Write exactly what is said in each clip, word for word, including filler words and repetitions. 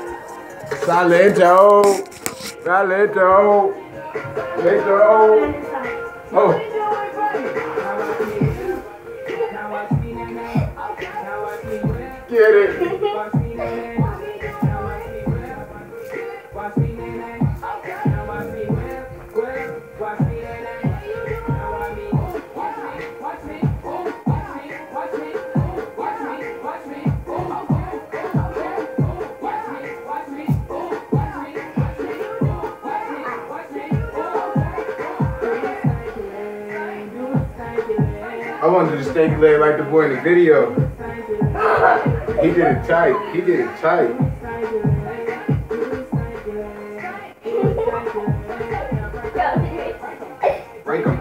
Salento. Salento. Salento. Oh. Get it. I wanted to stanky leg like the boy in the video. He did it tight. He did it tight. Break him.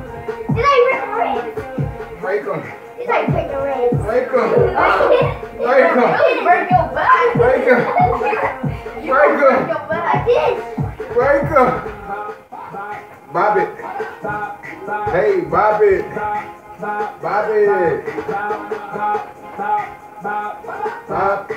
Break him. He's like break the ribs. Break him. Break him. Break your back. Break him. Break him. Your back. Break him. Bob it. Hey, bob it. Bob it. Bob.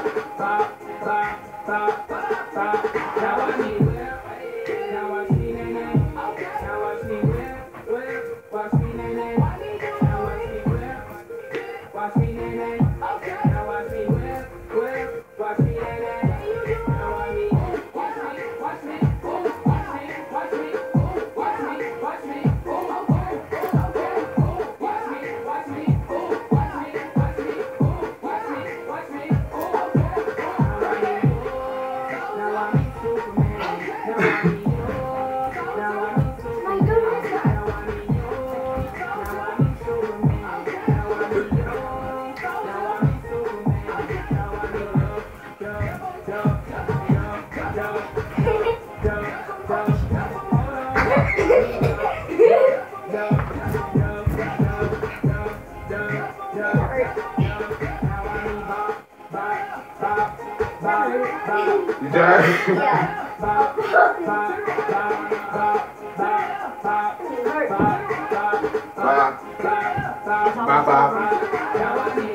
You done? Yeah. Bop. Bop, bop.